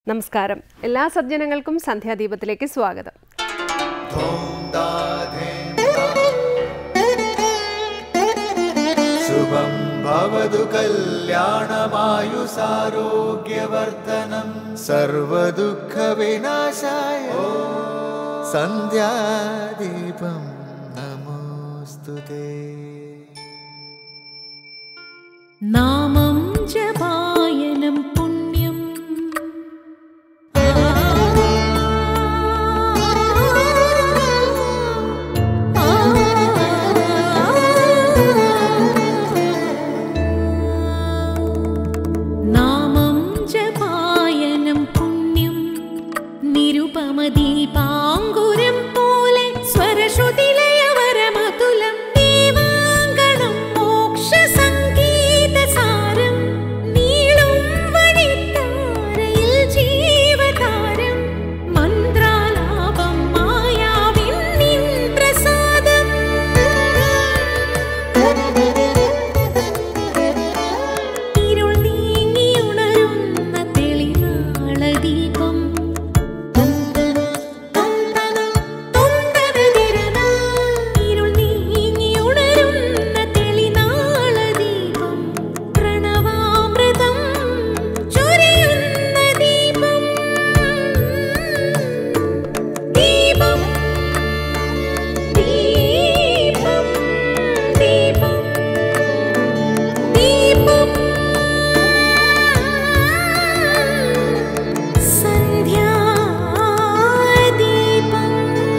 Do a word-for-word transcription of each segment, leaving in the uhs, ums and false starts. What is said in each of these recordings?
നമസ്കാരം. എല്ലാ സജ്ജനങ്ങൾക്കും സന്ധ്യാദീപത്തിലേക്ക് സ്വാഗതം. ശുഭം ഭവതു കല്യാണമായുസാരോഗ്യവർദ്ധനം സർവദുഃഖ വിനാശായ സന്ധ്യാദീപം നമോസ്തുതേ. നാമം ജപായനം പുണ്യം നാമം ജപായനം പുണ്യം നിരുപമദീപാങ്കുരം പോലെ സ്വരശ്രുതിലയവരമതുലം ദീവാങ്കണം മോക്ഷ സംഗീതസാരം നീളും വഴിത്താരയിൽ ജീവതാരം മന്ത്രാലാപം മായാവിൻ നിൻ പ്രസാദം ഇരുൾ നീങ്ങിയുണരുന്ന തെളിനാളദീപം ഇരുൾ നീങ്ങിയുണരുന്ന തെളിനാളദീപം പ്രണവാമൃതം ചൊരിയുന്ന ദീപം ദീപം ദീപം ദീപം ദീപം സന്ധ്യാദീപം.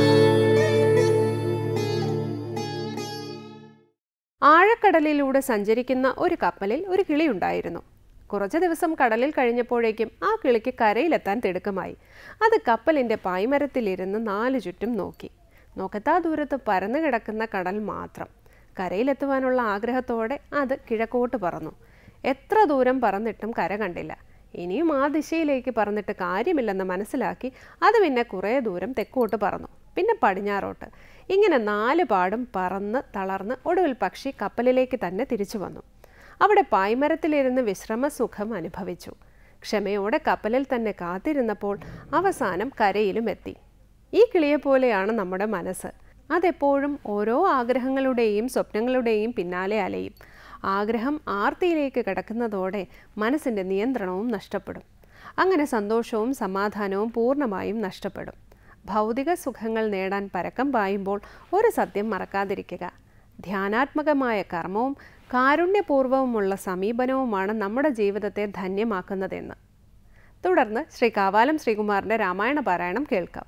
ആഴക്കടലിലൂടെ സഞ്ചരിക്കുന്ന ഒരു കപ്പലിൽ ഒരു കിളി ഉണ്ടായിരുന്നു. കുറച്ചു ദിവസം കടലിൽ കഴിഞ്ഞപ്പോഴേക്കും ആ കിളിക്ക് കരയിലെത്താൻ തിടുക്കമായി. അത് കപ്പലിൻ്റെ പായ്മരത്തിലിരുന്ന് നാലു ചുറ്റും നോക്കി. നോക്കത്താ ദൂരത്ത് പരന്നു കിടക്കുന്ന കടൽ മാത്രം. കരയിലെത്തുവാനുള്ള ആഗ്രഹത്തോടെ അത് കിഴക്കോട്ട് പറന്നു. എത്ര ദൂരം പറന്നിട്ടും കര കണ്ടില്ല. ഇനിയും ആ ദിശയിലേക്ക് പറന്നിട്ട് കാര്യമില്ലെന്ന് മനസ്സിലാക്കി അത് പിന്നെ കുറേ ദൂരം തെക്കോട്ട് പറന്നു, പിന്നെ പടിഞ്ഞാറോട്ട്. ഇങ്ങനെ നാല് പാടും പറന്ന് തളർന്ന് ഒടുവിൽ പക്ഷി കപ്പലിലേക്ക് തന്നെ തിരിച്ചു വന്നു. അവിടെ പായ്മരത്തിലിരുന്ന് വിശ്രമസുഖം അനുഭവിച്ചു. ക്ഷമയോടെ കപ്പലിൽ തന്നെ കാത്തിരുന്നപ്പോൾ അവസാനം കരയിലും എത്തി. ഈ കിളിയെപ്പോലെയാണ് നമ്മുടെ മനസ്സ്. അതെപ്പോഴും ഓരോ ആഗ്രഹങ്ങളുടെയും സ്വപ്നങ്ങളുടെയും പിന്നാലെ അലയും. ആഗ്രഹം ആർത്തിയിലേക്ക് കിടക്കുന്നതോടെ മനസ്സിൻ്റെ നിയന്ത്രണവും നഷ്ടപ്പെടും. അങ്ങനെ സന്തോഷവും സമാധാനവും പൂർണ്ണമായും നഷ്ടപ്പെടും. ഭൗതിക സുഖങ്ങൾ നേടാൻ പരക്കം പായുമ്പോൾ ഒരു സത്യം മറക്കാതിരിക്കുക: ധ്യാനാത്മകമായ കർമ്മവും കാരുണ്യപൂർവ്വമുള്ള സമീപനവുമാണ് നമ്മുടെ ജീവിതത്തെ ധന്യമാക്കുന്നതെന്ന്. തുടർന്ന് ശ്രീ കാവാലം ശ്രീകുമാറിൻ്റെ രാമായണ പാരായണം കേൾക്കാം.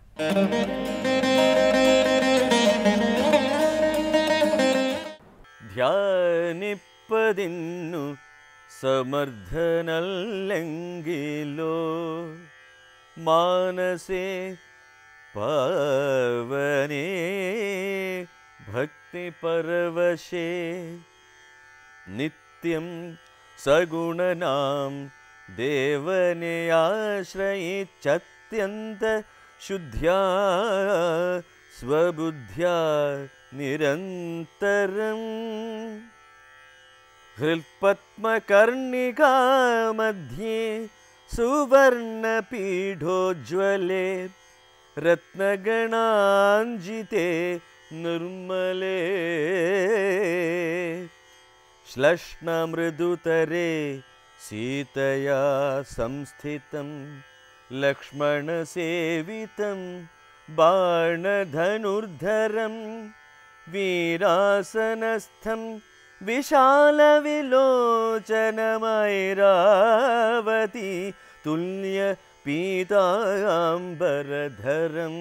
ധ്യാനിപ്പതിന്നു സമർത്ഥനല്ലെങ്കിലോ മാനസേ പാവനേ ഭക്തിപരവശേ നിത്യം സഗുണനാം ദേവനെ ആശ്രയിച്ചത്യന്ത ശുദ്ധ്യാ സ്വബുദ്ധ്യാ നിരന്തരം ഹൃൽപത്മകർണികാ മധ്യേ സുവർണപീഠോജ്വലേ രത്നഗണാഞ്ജിതേ നിർമ്മലേ ശ്ലഷ്ണമൃദുതരേ സീതയാ സംസ്ഥിതം ലക്ഷ്മണസേവിതം ബാണധനുർധരം വീരാസനസ്ഥം വിശാലവിലോചനമൈരാവതി തുല്യ പീതാംബരധരം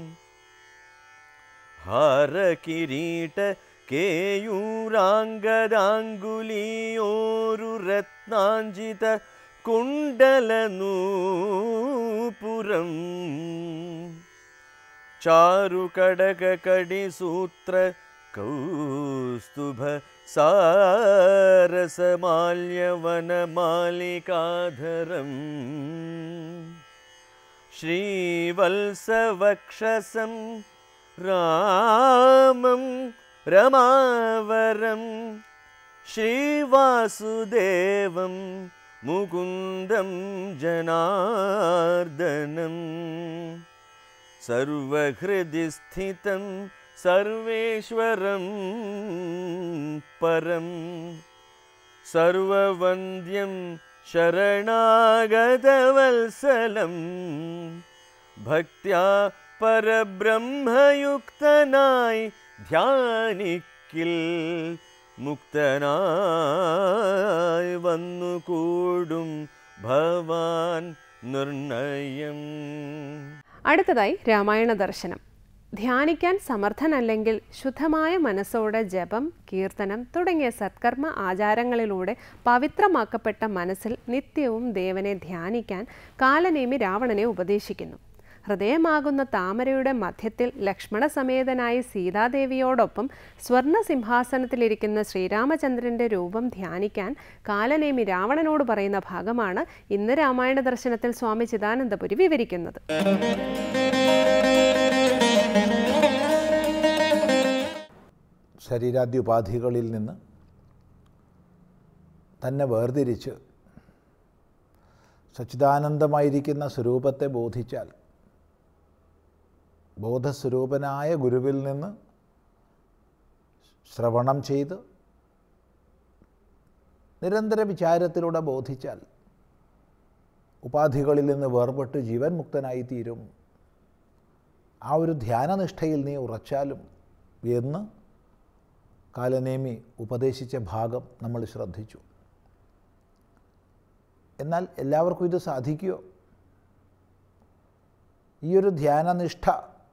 ഹാരകിരീട കേയൂരാംഗദാംഗുലിയോരു രത്നാഞ്ജിത കുണ്ടലനൂപുരം ചാരുകടകകടിസൂത്ര കൗസ്തുഭ സാരസമാല്യവനമാലികാധരം ശ്രീവത്സവക്ഷസം രാമം രമാവരം ശ്രീവാസുദേവം മുകുന്ദം ജനാർദ്ദനം സർവഹൃദി സ്ഥിതം സർവേശ്വരം പരം സർവവന്ദ്യം ശരണാഗതവത്സലം ഭക്ത്യാ പരബ്രഹ്മയുക്തനായി ധ്യാനിക്കിൽ മുക്തനായി വന്നുകൂടും ഭവാൻ നിർണയം. അടുത്തതായി രാമായണ ദർശനം. ധ്യാനിക്കാൻ സമർത്ഥനല്ലെങ്കിൽ ശുദ്ധമായ മനസ്സോടെ ജപം, കീർത്തനം തുടങ്ങിയ സത്കർമ്മ ആചാരങ്ങളിലൂടെ പവിത്രമാക്കപ്പെട്ട മനസ്സിൽ നിത്യവും ദേവനെ ധ്യാനിക്കാൻ കാലനേമി രാവണനെ ഉപദേശിക്കുന്നു. ഹൃദയമാകുന്ന താമരയുടെ മധ്യത്തിൽ ലക്ഷ്മണസമേതനായി സീതാദേവിയോടൊപ്പം സ്വർണ്ണ സിംഹാസനത്തിലിരിക്കുന്ന ശ്രീരാമചന്ദ്രൻ്റെ രൂപം ധ്യാനിക്കാൻ കാലനേമി രാവണനോട് പറയുന്ന ഭാഗമാണ് ഇന്ന് രാമായണ ദർശനത്തിൽ സ്വാമി ചിദാനന്ദപുരി വിവരിക്കുന്നത്. ശരീരാദ്യുപാധികളിൽ നിന്ന് തന്നെ വേർതിരിച്ച് സച്ചിദാനന്ദമായിരിക്കുന്ന സ്വരൂപത്തെ ബോധിച്ചാൽ ബോധസ്വരൂപനായ ഗുരുവിൽ നിന്ന് ശ്രവണം ചെയ്ത് നിരന്തര വിചാരത്തിലൂടെ ബോധിച്ചാൽ ഉപാധികളിൽ നിന്ന് വേർപെട്ട് ജീവൻ മുക്തനായിത്തീരും. ആ ഒരു ധ്യാനനിഷ്ഠയിൽ നീ ഉറച്ചാലും എന്ന് കാലനേമി ഉപദേശിച്ച ഭാഗം നമ്മൾ ശ്രദ്ധിച്ചു. എന്നാൽ എല്ലാവർക്കും ഇത് സാധിക്കുമോ? ഈ ഒരു ധ്യാനനിഷ്ഠ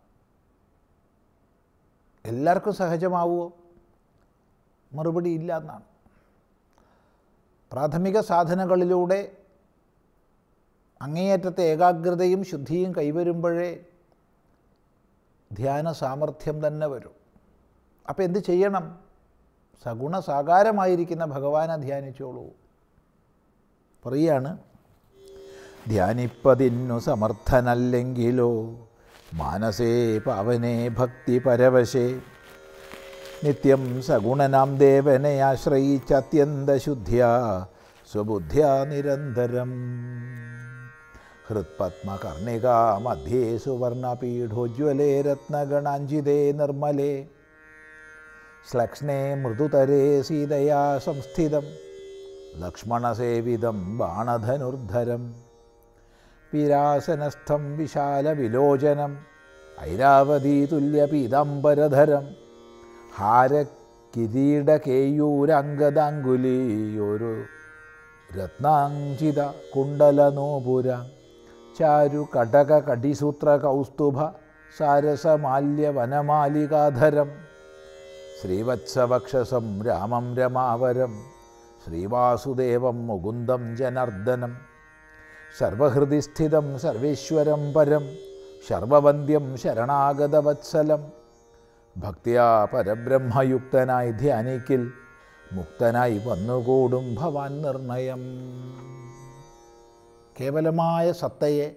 എല്ലാവർക്കും സഹജമാവുമോ? മറുപടി ഇല്ല എന്നാണ്. പ്രാഥമിക സാധനകളിലൂടെ അങ്ങേയറ്റത്തെ ഏകാഗ്രതയും ശുദ്ധിയും കൈവരുമ്പോഴേ ധ്യാന സാമർഥ്യം തന്നെ വരും. അപ്പം എന്ത് ചെയ്യണം? സഗുണസാകാരമായിരിക്കുന്ന ഭഗവാനെ ധ്യാനിച്ചോളൂ. പറയാണ്, ധ്യാനിപ്പതിന്നു സമർത്ഥനല്ലെങ്കിലോ മാനസേ പാവനേ ഭക്തി പരവശേ നിത്യം സഗുണനാം ദേവനെ ആശ്രയിച്ച് അത്യന്തശുദ്ധ്യാ സ്വബുദ്ധ്യാ നിരന്തരം ഹൃത്പത്മകർണികാ മധ്യേ സുവർണപീഠോജ്വലേ രത്നഗണാഞ്ജിതേ നിർമ്മലേ ശ്ലക്ഷ്ണേ മൃദുതരേ സീതയാ സംസ്ഥിതം ലക്ഷ്മണസേവിതം ബാണധനുർധരം പീരാസനസ്ഥം വിശാലവിലോചനം ഐരാവതീതുല്യപീതാംബരധരം ഹാരകിരീടകേയൂരംഗദാങ്കുലീയൊരു രത്നാഞ്ജിത കുണ്ടലനോപുര ചാരു കടക കടിസൂത്ര കൗസ്തുഭ സാരസമാല്യവനമാലികാധരം ശ്രീവത്സവക്ഷസം രാമം രമാവരം ശ്രീവാസുദേവം മുകുന്ദം ജനാർദ്ദനം സർവഹൃദിസ്ഥിതം സർവേശ്വരം പരം ശർവവന്ദ്യം ശരണാഗതവത്സലം ഭക്തിയാ പരബ്രഹ്മയുക്തനായി ധ്യാനിക്കിൽ മുക്തനായി വന്നുകൂടും ഭവാൻ നിർണയം. കേവലമായ സത്തയെ,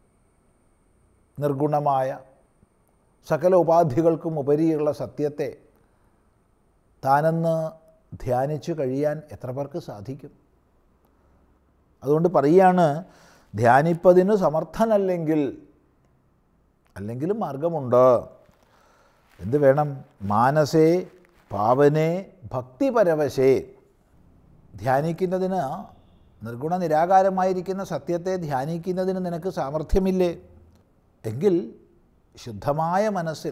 നിർഗുണമായ സകല ഉപാധികൾക്കും ഉപരിയുള്ള സത്യത്തെ താനെന്ന് ധ്യാനിച്ചു കഴിയാൻ എത്ര പേർക്ക് സാധിക്കും? അതുകൊണ്ട് പറയുകയാണ്, ധ്യാനിപ്പതിന് സമർത്ഥനല്ലെങ്കിൽ, അല്ലെങ്കിലും മാർഗമുണ്ട്. എന്ത് വേണം? മാനസേ പാവനേ ഭക്തിപരവശേ. ധ്യാനിക്കുന്നതിന്, നിർഗുണ നിരാകാരമായിരിക്കുന്ന സത്യത്തെ ധ്യാനിക്കുന്നതിന് നിനക്ക് സാമർഥ്യമില്ലേ എങ്കിൽ ശുദ്ധമായ മനസ്സിൽ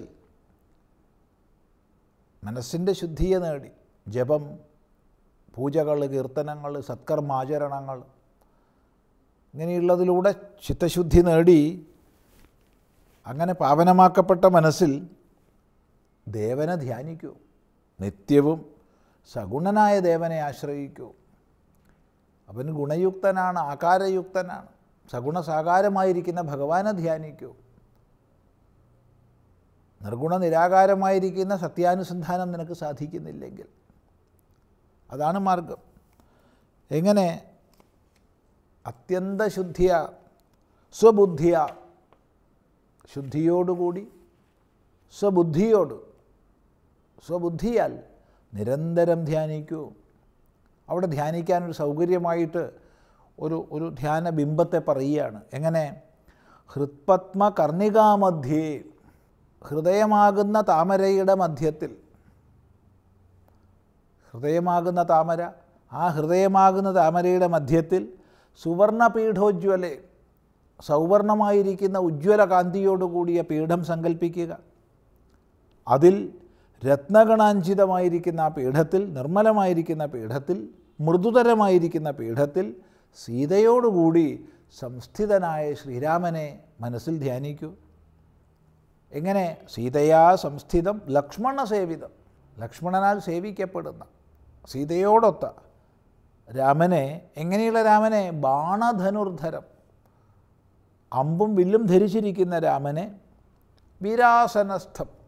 മനസ്സിൻ്റെ ശുദ്ധിയെ നേടി ജപം, പൂജകൾ, കീർത്തനങ്ങൾ, സത്കർമാചരണങ്ങൾ ഇങ്ങനെയുള്ളതിലൂടെ ചിത്തശുദ്ധി നേടി അങ്ങനെ പാവനമാക്കപ്പെട്ട മനസ്സിൽ ദേവനെ ധ്യാനിക്കൂ. നിത്യവും സഗുണനായ ദേവനെ ആശ്രയിക്കൂ. അവൻ ഗുണയുക്തനാണ്, ആകാരയുക്തനാണ്. സഗുണസാകാരമായിരിക്കുന്ന ഭഗവാനെ ധ്യാനിക്കൂ. നിർഗുണ നിരാകാരമായിരിക്കുന്ന സത്യാനുസന്ധാനം നിനക്ക് സാധിക്കുന്നില്ലെങ്കിൽ അതാണ് മാർഗം. എങ്ങനെ? അത്യന്തശുദ്ധിയ സ്വബുദ്ധിയ, ശുദ്ധിയോടുകൂടി സ്വബുദ്ധിയോട്, സ്വബുദ്ധിയാൽ നിരന്തരം ധ്യാനിക്കൂ. അവിടെ ധ്യാനിക്കാനൊരു സൗകര്യമായിട്ട് ഒരു ഒരു ധ്യാന ബിംബത്തെ പറയുകയാണ്. എങ്ങനെ? ഹൃത്പത്മ കർണികാമധ്യേ, ഹൃദയമാകുന്ന താമരയുടെ മധ്യത്തിൽ, ഹൃദയമാകുന്ന താമര, ആ ഹൃദയമാകുന്ന താമരയുടെ മധ്യത്തിൽ സുവർണപീഠോജ്വലെ, സൗവർണമായിരിക്കുന്ന ഉജ്ജ്വല കാന്തിയോടുകൂടിയ പീഠം സങ്കല്പിക്കുക. അതിൽ രത്നഗണാഞ്ചിതമായിരിക്കുന്ന ആ പീഠത്തിൽ, നിർമ്മലമായിരിക്കുന്ന പീഠത്തിൽ, മൃദുതരമായിരിക്കുന്ന പീഠത്തിൽ സീതയോടുകൂടി സംസ്ഥിതനായ ശ്രീരാമനെ മനസ്സിൽ ധ്യാനിക്കൂ. എങ്ങനെ? സീതയാ സംസ്ഥിതം ലക്ഷ്മണ സേവിതം, ലക്ഷ്മണനാൽ സേവിക്കപ്പെടുന്ന സീതയോടൊത്ത രാമനെ. എങ്ങനെയുള്ള രാമനെ? ബാണധനുർധരം, അമ്പും വില്ലും ധരിച്ചിരിക്കുന്ന രാമനെ. വീരാസനസ്ഥം,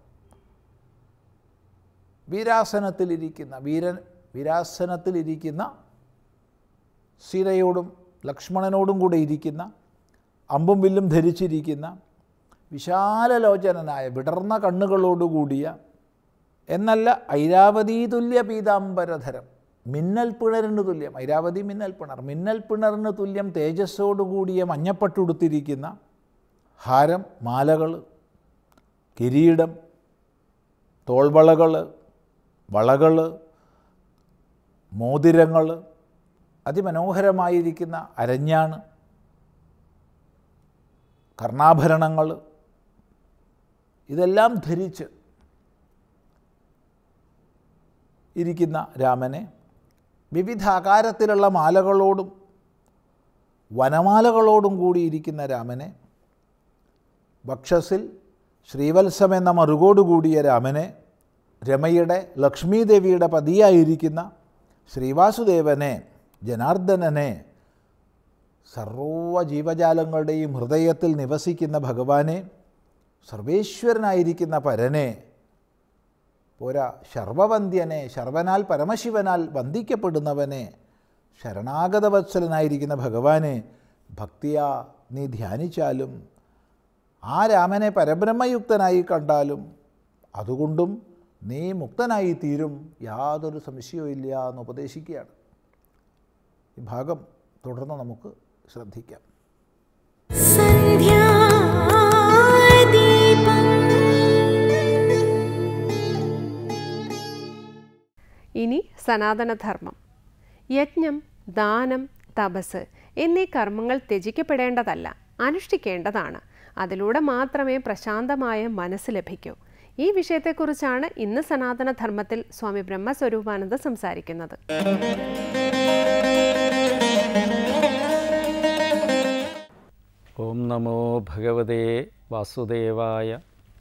വീരാസനത്തിലിരിക്കുന്ന വീരൻ വീരാസനത്തിലിരിക്കുന്ന സീതയോടും ലക്ഷ്മണനോടും കൂടെ ഇരിക്കുന്ന, അമ്പും വില്ലും ധരിച്ചിരിക്കുന്ന, വിശാലലോചനനായ വിടർന്ന കണ്ണുകളോടുകൂടിയ, എന്നല്ല ഐരാവതീ തുല്യ പീതാംബരധരം, മിന്നൽ പിണറിന് തുല്യം, ഐരാവതി മിന്നൽ പിണർ, മിന്നൽ പിണറിന് തുല്യം തേജസ്സോടുകൂടിയ മഞ്ഞപ്പട്ടുടുത്തിരിക്കുന്ന, ഹാരം, മാലകൾ, കിരീടം, തോൾവളകൾ, വളകൾ, മോതിരങ്ങൾ, അതിമനോഹരമായിരിക്കുന്ന അരഞ്ഞാണ്, കർണാഭരണങ്ങൾ, ഇതെല്ലാം ധരിച്ച് ഇരിക്കുന്ന രാമനെ, വിവിധ ആകാരത്തിലുള്ള മാലകളോടും വനമാലകളോടും കൂടിയിരിക്കുന്ന രാമനെ, വക്ഷസിൽ ശ്രീവത്സം എന്ന മറുകോടുകൂടിയ രാമനെ, രമയുടെ ലക്ഷ്മീദേവിയുടെ പതിയായിരിക്കുന്ന ശ്രീവാസുദേവനെ, ജനാർദ്ദനനെ, സർവ ജീവജാലങ്ങളുടെയും ഹൃദയത്തിൽ നിവസിക്കുന്ന ഭഗവാനെ, സർവേശ്വരനായിരിക്കുന്ന പരനെ, പോരാ ശർവവന്ധ്യനെ, ശർവനാൽ പരമശിവനാൽ വന്ദിക്കപ്പെടുന്നവനെ, ശരണാഗതവത്സലനായിരിക്കുന്ന ഭഗവാനെ ഭക്തിയാ നീ ധ്യാനിച്ചാലും, ആ രാമനെ പരബ്രഹ്മയുക്തനായി കണ്ടാലും അതുകൊണ്ടും നീ മുക്തനായി തീരും, യാതൊരു സംശയവും ഇല്ല എന്ന് ഉപദേശിക്കുകയാണ്. ഈ ഭാഗം തുടർന്ന് നമുക്ക് ശ്രദ്ധിക്കാം. ഇനി സനാതനധർമ്മം. യജ്ഞം, ദാനം, തപസ് എന്നീ കർമ്മങ്ങൾ ത്യജിക്കപ്പെടേണ്ടതല്ല, അനുഷ്ഠിക്കേണ്ടതാണ്. അതിലൂടെ മാത്രമേ പ്രശാന്തമായ മനസ്സ് ലഭിക്കൂ. ഈ വിഷയത്തെക്കുറിച്ചാണ് ഇന്ന് സനാതനധർമ്മത്തിൽ സ്വാമി ബ്രഹ്മസ്വരൂപാനന്ദ സംസാരിക്കുന്നത്. ഓം നമോ ഭഗവതേ വാസുദേവായ.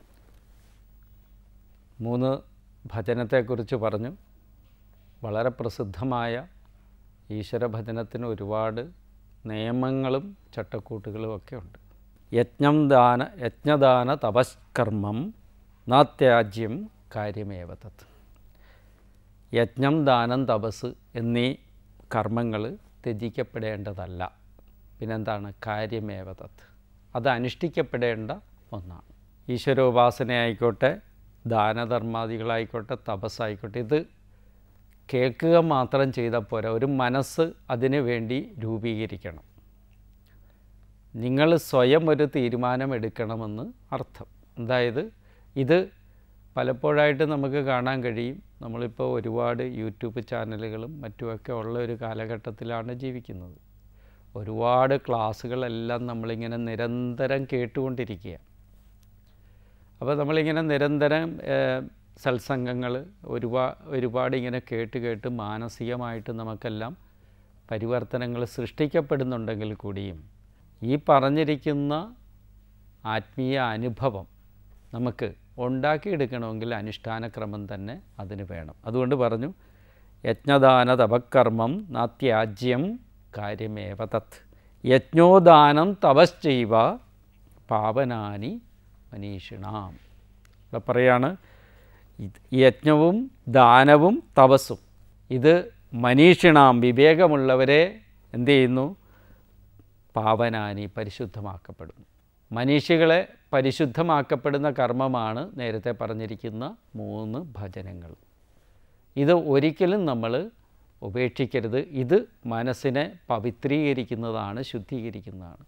മൂന്ന് ഭജനത്തെക്കുറിച്ച് പറഞ്ഞു. വളരെ പ്രസിദ്ധമായ ഈശ്വരഭജനത്തിന് ഒരുപാട് നിയമങ്ങളും ചട്ടക്കൂട്ടുകളും ഒക്കെ ഉണ്ട്. യജ്ഞം ദാന യജ്ഞദാന തപസ്കർമ്മം നാത്യാജ്യം കാര്യമേവ തത്. യജ്ഞം, ദാനം, തപസ് എന്നീ കർമ്മങ്ങൾ ത്യജിക്കപ്പെടേണ്ടതല്ല. പിന്നെന്താണ്? കാര്യമേവ തത്, അത് അനുഷ്ഠിക്കപ്പെടേണ്ട ഒന്നാണ്. ഈശ്വരോപാസനയായിക്കോട്ടെ, ദാനധർമാദികളായിക്കോട്ടെ, തപസ്സായിക്കോട്ടെ, ഇത് കേൾക്കുക മാത്രം ചെയ്താൽ പോരാ, ഒരു മനസ്സ് അതിനു വേണ്ടി രൂപീകരിക്കണം. നിങ്ങൾ സ്വയം ഒരു തീരുമാനമെടുക്കണമെന്ന് അർത്ഥം. അതായത് ഇത് പലപ്പോഴായിട്ട് നമുക്ക് കാണാൻ കഴിയും. നമ്മളിപ്പോൾ ഒരുപാട് യൂട്യൂബ് ചാനലുകളും മറ്റുമൊക്കെ ഉള്ള ഒരു കാലഘട്ടത്തിലാണ് ജീവിക്കുന്നത്. ഒരുപാട് ക്ലാസ്സുകളെല്ലാം നമ്മളിങ്ങനെ നിരന്തരം കേട്ടുകൊണ്ടിരിക്കുക. അപ്പോൾ നമ്മളിങ്ങനെ നിരന്തരം സത്സംഗങ്ങൾ ഒരുപാ ഒരുപാട് ഇങ്ങനെ കേട്ട് കേട്ട് മാനസികമായിട്ട് നമുക്കെല്ലാം പരിവർത്തനങ്ങൾ സൃഷ്ടിക്കപ്പെടുന്നുണ്ടെങ്കിൽ കൂടിയും ഈ പറഞ്ഞിരിക്കുന്ന ആത്മീയ അനുഭവം നമുക്ക് ഉണ്ടാക്കിയെടുക്കണമെങ്കിൽ അനുഷ്ഠാനക്രമം തന്നെ അതിന് വേണം. അതുകൊണ്ട് പറഞ്ഞു യജ്ഞദാന തപക്കർമ്മം നാത്യാജ്യം കാര്യമേവ തത്. യജ്ഞോദാനം തപശ്ചൈവ പാവനാനി മനീഷിണാം. ഇവിടെ പറയാണ് യജ്ഞവും ദാനവും തപസ്സും ഇത് മനീഷിണാം വിവേകമുള്ളവരെ എന്ത് ചെയ്യുന്നു? പാവനാനി പരിശുദ്ധമാക്കപ്പെടുന്നു. മനീഷികളെ പരിശുദ്ധമാക്കപ്പെടുന്ന കർമ്മമാണ് നേരത്തെ പറഞ്ഞിരിക്കുന്ന മൂന്ന് ഭജനങ്ങൾ. ഇത് ഒരിക്കലും നമ്മൾ ഉപേക്ഷിക്കരുത്. ഇത് മനസ്സിനെ പവിത്രീകരിക്കുന്നതാണ്, ശുദ്ധീകരിക്കുന്നതാണ്.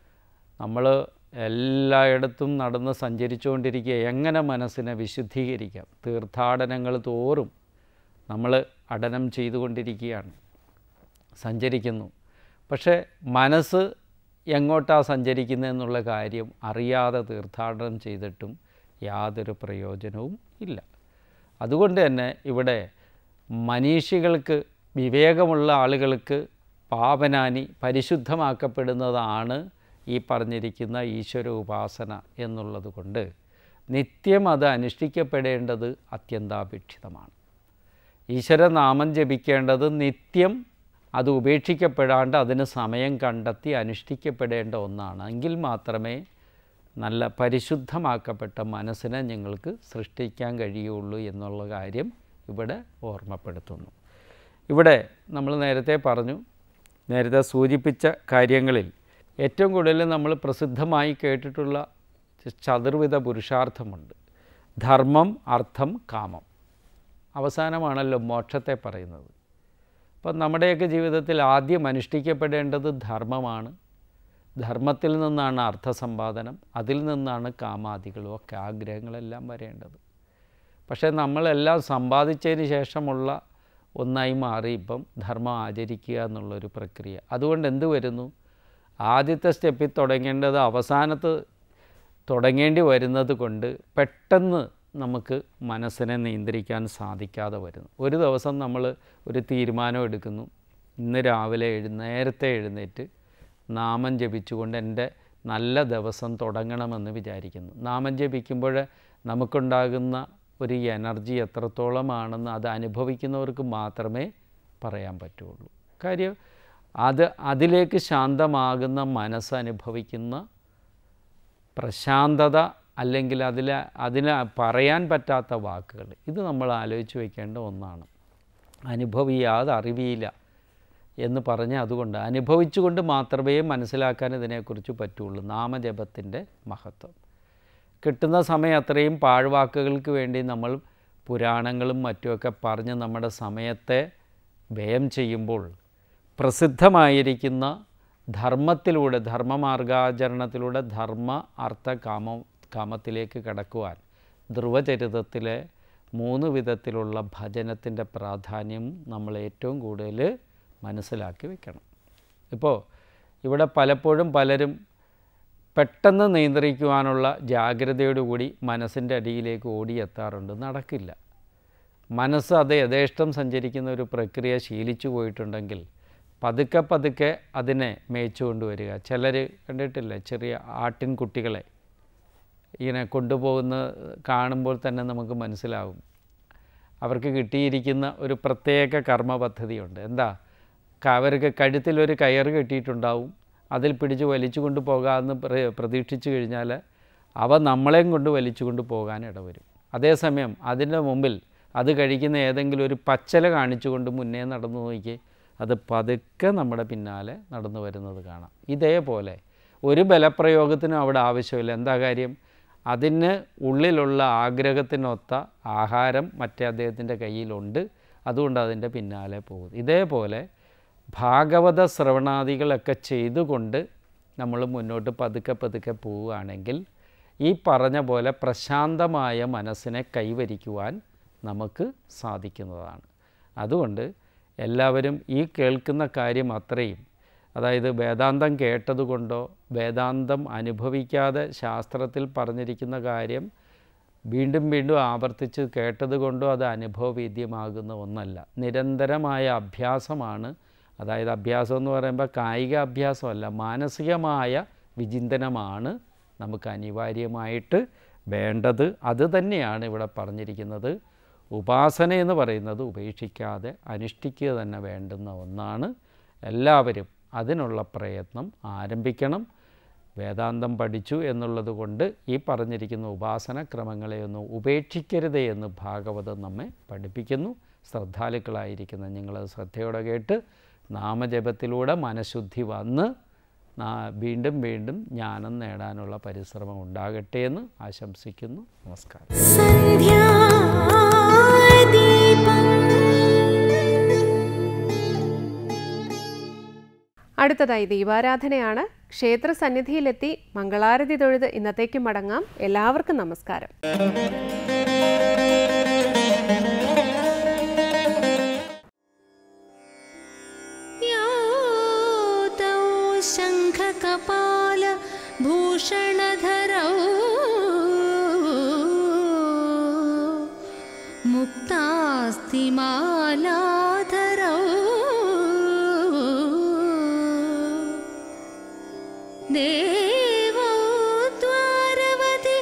നമ്മൾ എല്ലായിടത്തും നടന്ന് സഞ്ചരിച്ചുകൊണ്ടിരിക്കുക, എങ്ങനെ മനസ്സിനെ വിശുദ്ധീകരിക്കാം? തീർത്ഥാടനങ്ങൾ തോറും നമ്മൾ അടനം ചെയ്തുകൊണ്ടിരിക്കുകയാണ്, സഞ്ചരിക്കുന്നു. പക്ഷേ മനസ്സ് എങ്ങോട്ടാണ് സഞ്ചരിക്കുന്നതെന്നുള്ള കാര്യം അറിയാതെ തീർത്ഥാടനം ചെയ്തിട്ടും യാതൊരു പ്രയോജനവും ഇല്ല. അതുകൊണ്ട് തന്നെ ഇവിടെ മനീഷികൾക്ക്, വിവേകമുള്ള ആളുകൾക്ക് പാവനാനി, പരിശുദ്ധമാക്കപ്പെടുന്നതാണ് ഈ പറഞ്ഞിരിക്കുന്ന ഈശ്വര ഉപാസന എന്നുള്ളത് കൊണ്ട് നിത്യം അത് അനുഷ്ഠിക്കപ്പെടേണ്ടത് അത്യന്താപേക്ഷിതമാണ്. ഈശ്വരനാമം ജപിക്കേണ്ടത് നിത്യം, അത് ഉപേക്ഷിക്കപ്പെടാണ്ട് അതിന് സമയം കണ്ടെത്തി അനുഷ്ഠിക്കപ്പെടേണ്ട ഒന്നാണ്. എങ്കിൽ മാത്രമേ നല്ല പരിശുദ്ധമാക്കപ്പെട്ട മനസ്സിനെ ഞങ്ങൾക്ക് സൃഷ്ടിക്കാൻ കഴിയുള്ളൂ എന്നുള്ള കാര്യം ഇവിടെ ഓർമ്മപ്പെടുത്തുന്നു. ഇവിടെ നമ്മൾ നേരത്തെ പറഞ്ഞു, നേരത്തെ സൂചിപ്പിച്ച കാര്യങ്ങളിൽ ഏറ്റവും കൂടുതൽ നമ്മൾ പ്രസിദ്ധമായി കേട്ടിട്ടുള്ള ചതുർവിധ പുരുഷാർത്ഥമുണ്ട്. ധർമ്മം, അർത്ഥം, കാമം. അവസാനമാണല്ലോ മോക്ഷത്തെ പറയുന്നത്. അപ്പം നമ്മുടെയൊക്കെ ജീവിതത്തിൽ ആദ്യം അനുഷ്ഠിക്കപ്പെടേണ്ടത് ധർമ്മമാണ്. ധർമ്മത്തിൽ നിന്നാണ് അർത്ഥസമ്പാദനം, അതിൽ നിന്നാണ് കാമാദികളും ഒക്കെ ആഗ്രഹങ്ങളെല്ലാം വരേണ്ടത്. പക്ഷേ നമ്മളെല്ലാം സമ്പാദിച്ചതിന് ശേഷമുള്ള ഒന്നായി മാറി ഇപ്പം ധർമ്മം ആചരിക്കുക എന്നുള്ളൊരു പ്രക്രിയ. അതുകൊണ്ട് എന്ത് വരുന്നു? ആദ്യത്തെ സ്റ്റെപ്പിൽ തുടങ്ങേണ്ടത് അവസാനത്ത് തുടങ്ങേണ്ടി വരുന്നത് കൊണ്ട് പെട്ടെന്ന് നമുക്ക് മനസ്സിനെ നിയന്ത്രിക്കാൻ സാധിക്കാതെ വരുന്നു. ഒരു ദിവസം നമ്മൾ ഒരു തീരുമാനം എടുക്കുന്നു, ഇന്ന് രാവിലെ എഴു നേരത്തെ എഴുന്നേറ്റ് നാമം ജപിച്ചുകൊണ്ട് എൻ്റെ നല്ല ദിവസം തുടങ്ങണമെന്ന് വിചാരിക്കുന്നു. നാമം ജപിക്കുമ്പോൾ നമുക്കുണ്ടാകുന്ന ഒരു എനർജി എത്രത്തോളമാണെന്ന് അത് അനുഭവിക്കുന്നവർക്ക് മാത്രമേ പറയാൻ പറ്റുള്ളൂ. കാര്യം അത് അതിലേക്ക് ശാന്തമാകുന്ന മനസ്സനുഭവിക്കുന്ന പ്രശാന്തത, അല്ലെങ്കിൽ അതിൽ അതിന് പറയാൻ പറ്റാത്ത വാക്കുകൾ, ഇത് നമ്മൾ ആലോചിച്ച് വയ്ക്കേണ്ട ഒന്നാണ്. അനുഭവിയാതെ അറിവിയില്ല എന്ന് പറഞ്ഞ് അതുകൊണ്ട് അനുഭവിച്ചുകൊണ്ട് മാത്രമേ മനസ്സിലാക്കാൻ ഇതിനെക്കുറിച്ച് പറ്റുള്ളൂ. നാമജപത്തിൻ്റെ മഹത്വം കിട്ടുന്ന സമയം അത്രയും പാഴ്വാക്കുകൾക്ക് വേണ്ടി നമ്മൾ പുരാണങ്ങളും മറ്റുമൊക്കെ പറഞ്ഞ് നമ്മുടെ സമയത്തെ വ്യയം ചെയ്യുമ്പോൾ പ്രസിദ്ധമായിരിക്കുന്ന ധർമ്മത്തിലൂടെ, ധർമ്മമാർഗാചരണത്തിലൂടെ ധർമ്മ അർത്ഥ കാമ കാമത്തിലേക്ക് കടക്കുവാൻ ധ്രുവചരിതത്തിലെ മൂന്ന് വിധത്തിലുള്ള ഭജനത്തിൻ്റെ പ്രാധാന്യം നമ്മൾ ഏറ്റവും കൂടുതൽ മനസ്സിലാക്കി വയ്ക്കണം. ഇപ്പോൾ ഇവിടെ പലപ്പോഴും പലരും പെട്ടെന്ന് നിയന്ത്രിക്കുവാനുള്ള ജാഗ്രതയോടുകൂടി മനസ്സിൻ്റെ അടിയിലേക്ക് ഓടിയെത്താറുണ്ട്. നടക്കില്ല. മനസ്സ് അത് യഥേഷ്ടം സഞ്ചരിക്കുന്ന ഒരു പ്രക്രിയ ശീലിച്ചു പോയിട്ടുണ്ടെങ്കിൽ പതുക്കെ പതുക്കെ അതിനെ മേയിച്ചു കൊണ്ടുവരിക. ചിലർ കണ്ടിട്ടില്ല, ചെറിയ ആട്ടിൻകുട്ടികളെ ഇങ്ങനെ കൊണ്ടുപോകുന്ന കാണുമ്പോൾ തന്നെ നമുക്ക് മനസ്സിലാവും അവർക്ക് കിട്ടിയിരിക്കുന്ന ഒരു പ്രത്യേക കർമ്മ പദ്ധതിയുണ്ട്. എന്താ, അവർക്ക് കഴുത്തിലൊരു കയറ് കെട്ടിയിട്ടുണ്ടാവും, അതിൽ പിടിച്ച് വലിച്ചു കൊണ്ട് പോകാമെന്ന് പ്രതീക്ഷിച്ചു കഴിഞ്ഞാൽ അവ നമ്മളെയും കൊണ്ട് വലിച്ചു കൊണ്ട് പോകാൻ ഇടവരും. അതേസമയം അതിൻ്റെ മുമ്പിൽ അത് കഴിക്കുന്ന ഏതെങ്കിലും ഒരു പച്ചല കാണിച്ചുകൊണ്ട് മുന്നേ നടന്നു നോക്കി, അത് പതുക്കെ നമ്മുടെ പിന്നാലെ നടന്നു വരുന്നത് കാണാം. ഇതേപോലെ ഒരു ബലപ്രയോഗത്തിനും അവിടെ ആവശ്യമില്ല. എന്താ കാര്യം? അതിന് ഉള്ളിലുള്ള ആഗ്രഹത്തിനൊത്ത ആഹാരം മറ്റേ അദ്ദേഹത്തിൻ്റെ കയ്യിലുണ്ട്, അതുകൊണ്ട് അതിൻ്റെ പിന്നാലെ പോകും. ഇതേപോലെ ഭാഗവത ശ്രവണാദികളൊക്കെ ചെയ്തുകൊണ്ട് നമ്മൾ മുന്നോട്ട് പതുക്കെ പതുക്കെ പോവുകയാണെങ്കിൽ ഈ പറഞ്ഞ പോലെ പ്രശാന്തമായ മനസ്സിനെ കൈവരിക്കുവാൻ നമുക്ക് സാധിക്കുന്നതാണ്. അതുകൊണ്ട് എല്ലാവരും ഈ കേൾക്കുന്ന കാര്യം അത്രയും, അതായത് വേദാന്തം കേട്ടതുകൊണ്ടോ വേദാന്തം അനുഭവിക്കാതെ ശാസ്ത്രത്തിൽ പറഞ്ഞിരിക്കുന്ന കാര്യം വീണ്ടും വീണ്ടും ആവർത്തിച്ച് കേട്ടതുകൊണ്ടോ അത് അനുഭവവേദ്യമാകുന്ന ഒന്നല്ല. നിരന്തരമായ അഭ്യാസമാണ്. അതായത് അഭ്യാസം എന്ന് പറയുമ്പോൾ കായിക അഭ്യാസമല്ല, മാനസികമായ വിചിന്തനമാണ് നമുക്ക് അനിവാര്യമായിട്ട് വേണ്ടത്. അത് തന്നെയാണ് ഇവിടെ പറഞ്ഞിരിക്കുന്നത്. ഉപാസന എന്ന് പറയുന്നത് ഉപേക്ഷിക്കാതെ അനുഷ്ഠിക്കുക തന്നെ വേണ്ടുന്ന ഒന്നാണ്. എല്ലാവരും അതിനുള്ള പ്രയത്നം ആരംഭിക്കണം. വേദാന്തം പഠിച്ചു എന്നുള്ളത് കൊണ്ട് ഈ പറഞ്ഞിരിക്കുന്ന ഉപാസന ക്രമങ്ങളെയൊന്നും ഉപേക്ഷിക്കരുത് എന്ന് ഭാഗവതം നമ്മെ പഠിപ്പിക്കുന്നു. ശ്രദ്ധാലുക്കളായിരിക്കുന്ന നിങ്ങളത് ശ്രദ്ധയോടെ കേട്ട് നാമജപത്തിലൂടെ മനഃശുദ്ധി വന്ന് വീണ്ടും വീണ്ടും ജ്ഞാനം നേടാനുള്ള പരിശ്രമം ഉണ്ടാകട്ടെ എന്ന് ആശംസിക്കുന്നു. നമസ്കാരം. അടുത്തതായി ദീപാരാധനയാണ്. ക്ഷേത്ര സന്നിധിയിലെത്തി മംഗളാരതി തൊഴുത് ഇന്നത്തേക്ക് മടങ്ങാം. എല്ലാവർക്കും നമസ്കാരം. शङ्खकपाल भूषणधरौ मुक्तास्तिमालाधरौ देवौ द्वारवति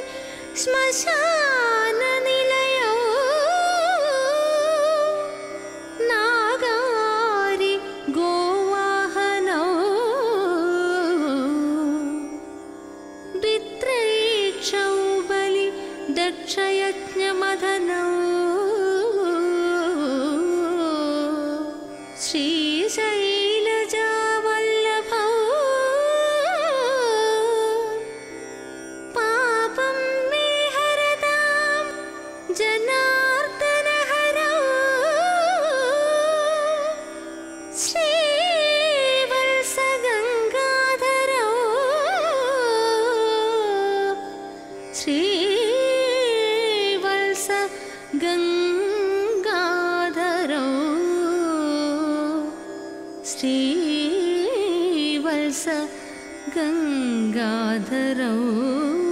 श्मशाननिलयौ नागारि गोवाहनौ द्वित्रैक्षौ बलि दक्षयज्ञमदनौ श्रीशैलजावल्लभौ पापं मे हरतां जनार्दनहरौ श्रीवत्सगङ्गाधरौ श्रीवत्सगङ्गाधरौ श्रीवत्सगङ्गाधरौ